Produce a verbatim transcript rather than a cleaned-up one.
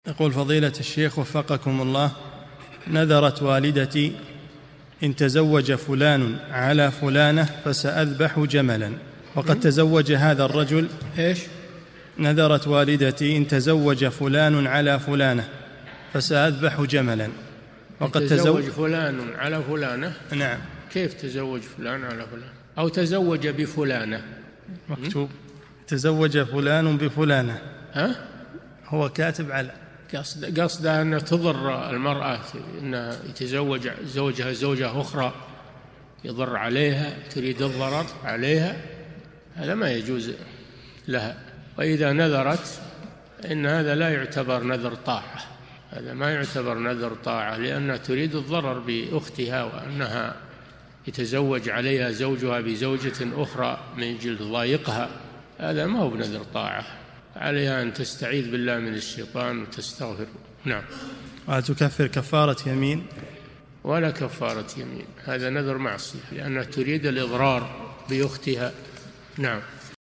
يقول فضيلة الشيخ وفقكم الله: نذرت والدتي إن تزوج فلان على فلانة فسأذبح جملا، وقد تزوج هذا الرجل. إيش؟ نذرت والدتي إن تزوج فلان على فلانة فسأذبح جملا، وقد تزوج فلان على فلانة. نعم. كيف تزوج فلان على فلان؟ أو تزوج بفلانة؟ مكتوب تزوج فلان بفلانة. ها؟ هو كاتب على قصد قصد أن تضر المرأة، أن يتزوج زوجها زوجة أخرى يضر عليها، تريد الضرر عليها، هذا ما يجوز لها. وإذا نذرت إن هذا لا يعتبر نذر طاعة، هذا ما يعتبر نذر طاعة، لأنها تريد الضرر بأختها، وأنها يتزوج عليها زوجها بزوجة أخرى من أجل ضايقها، هذا ما هو بنذر طاعة. عليها أن تستعيذ بالله من الشيطان وتستغفر. نعم. وتكفر كفارة يمين؟ ولا كفارة يمين، هذا نذر معصية، لأنها تريد الإضرار بأختها. نعم.